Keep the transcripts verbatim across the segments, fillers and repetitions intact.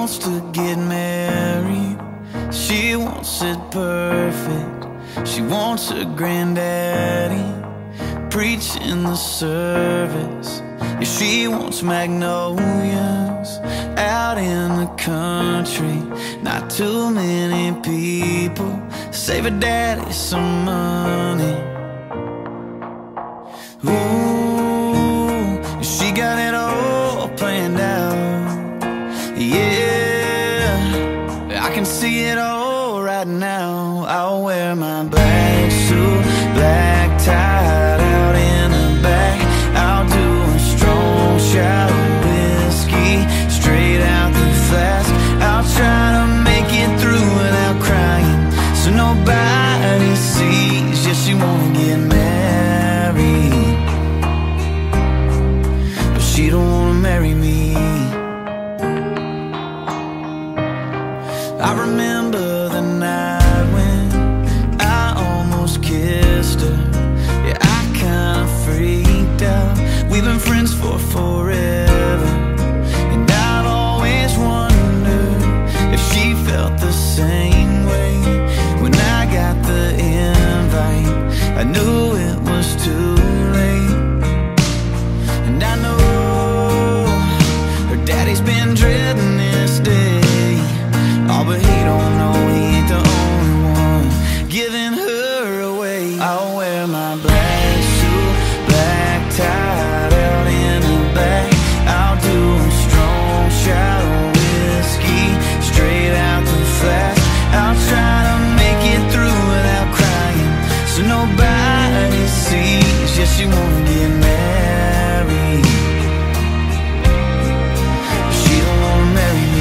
wants to get married. She wants it perfect. She wants her granddaddy preaching the service. Yeah, she wants magnolias out in the country. Not too many people save her daddy some money. Ooh, she got it all planned out. Yeah, I can see it all right now. I'll wear my black suit, black tie out in the back. I'll do a strong shot of whiskey straight out the flask. I'll try to make it through without crying, so nobody sees. Yeah, she won't get married, but she don't wanna marry me. I remember the night when I almost kissed her. Yeah, I kinda freaked out. We've been friends for forever, and I've always wondered if she felt the same way. When I got the invite, I knew it was too late. And I know her daddy's been dreading this day. Oh, but he don't know he ain't the only one giving her away. I'll wear my black suit, black tie out in the back. I'll do a strong shot of whiskey straight out the flask. I'll try to make it through without crying, so nobody sees. Yeah, she won't get married, she don't wanna marry me.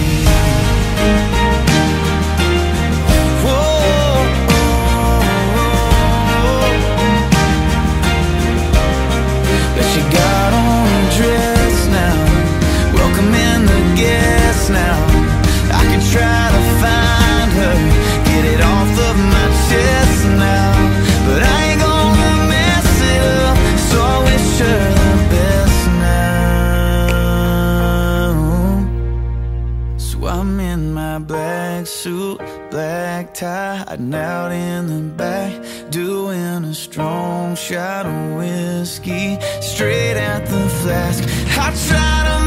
Now I can try to find her, get it off of my chest now, but I ain't gonna mess it up, so I wish her the best now. So I'm in my black suit, black tie, hiding out in the back, doing a strong shot of whiskey straight out the flask. I try to